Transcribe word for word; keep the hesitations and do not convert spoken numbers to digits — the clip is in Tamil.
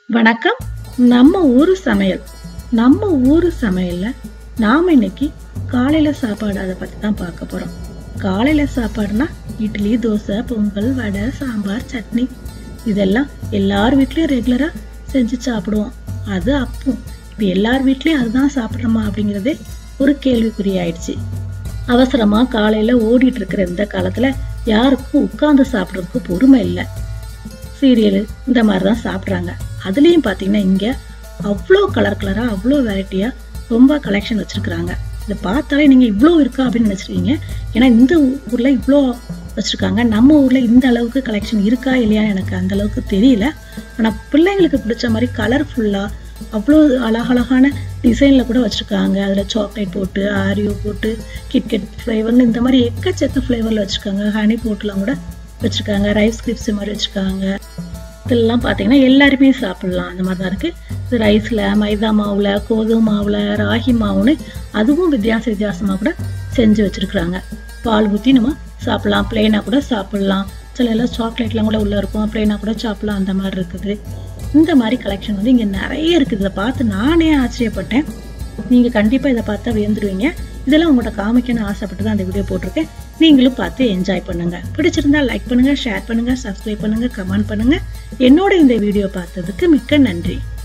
வணக்கம். நம்ம ஊரு சமையல் நம்ம ஊரு சமையல்ல நாம இன்னைக்கு காலையில சாப்பாடு அதை பத்தி தான் பார்க்க போறோம். காலையில சாப்பாடுனா இட்லி, தோசை, பொங்கல், வடை, சாம்பார், சட்னி இதெல்லாம் எல்லார் வீட்லயும் ரெகுலரா செஞ்சு சாப்பிடுவோம். அது அப்போ இப்ப எல்லார் வீட்லயும் அதுதான் சாப்பிட்றோமா அப்படிங்கிறதே ஒரு கேள்விக்குறி ஆயிடுச்சு. அவசரமா காலையில ஓடிட்டு இருக்கிற இந்த காலத்துல யாருக்கும் உட்கார்ந்து சாப்பிட்றதுக்கு பொறுமை இல்லை. சீரியல் இந்த மாதிரி தான் சாப்பிட்றாங்க. அதுலேயும் பார்த்தீங்கன்னா இங்கே அவ்வளோ கலர் கலராக அவ்வளோ வெரைட்டியாக ரொம்ப கலெக்ஷன் வச்சுருக்குறாங்க. இதை பார்த்தாலே நீங்கள் இவ்வளோ இருக்கா அப்படின்னு நினச்சிருக்கீங்க. ஏன்னா இந்த ஊரில் இவ்வளோ வச்சுருக்காங்க. நம்ம ஊரில் இந்த அளவுக்கு கலெக்ஷன் இருக்கா இல்லையான்னு எனக்கு அந்த அளவுக்கு தெரியல. ஆனால் பிள்ளைங்களுக்கு பிடிச்ச மாதிரி கலர்ஃபுல்லாக அவ்வளோ அழகழகான டிசைனில் கூட வச்சுருக்காங்க. அதில் சாக்லேட் போட்டு, ஆரியோ போட்டு, கிட்கெட் ஃப்ளேவர்னு இந்த மாதிரி எக்கச்சக்க ஃப்ளேவரில் வச்சுருக்காங்க. ஹனி போட்டுலாம் கூட வச்சுருக்காங்க. ரைஸ் கிரிப்ஸ் மாதிரி வச்சுருக்காங்க. இதெல்லாம் பார்த்தீங்கன்னா எல்லாருமே சாப்பிட்லாம். அந்த மாதிரி தான் இருக்குது. இது ரைஸில், மைதா மாவில், கோதுமை மாவில், ராகி மாவுன்னு அதுவும் வித்தியாச வித்தியாசமாக கூட செஞ்சு வச்சுருக்குறாங்க. பால் ஊற்றி நம்ம சாப்பிட்லாம், பிளெயினாக கூட சாப்பிட்லாம். சில எல்லாம் சாக்லேட்லாம் கூட உள்ளே இருக்கும், பிளெயினாக கூட சாப்பிட்லாம். அந்த மாதிரி இருக்குது. இந்த மாதிரி கலெக்ஷன் வந்து இங்கே நிறைய இருக்குது. இதை பார்த்து நானே ஆச்சரியப்பட்டேன். நீங்கள் கண்டிப்பாக இதை பார்த்தா வியந்துருவீங்க. இதெல்லாம் உங்கள்கிட்ட காமிக்கணும்னு ஆசைப்பட்டு தான் அந்த வீடியோ போட்டிருக்கேன். நீங்களும் பார்த்து என்ஜாய் பண்ணுங்க. பிடிச்சிருந்தா லைக் பண்ணுங்க, ஷேர் பண்ணுங்க, சப்ஸ்கிரைப் பண்ணுங்க, கமெண்ட் பண்ணுங்க. என்னோட இந்த வீடியோ பார்த்ததுக்கு மிக்க நன்றி.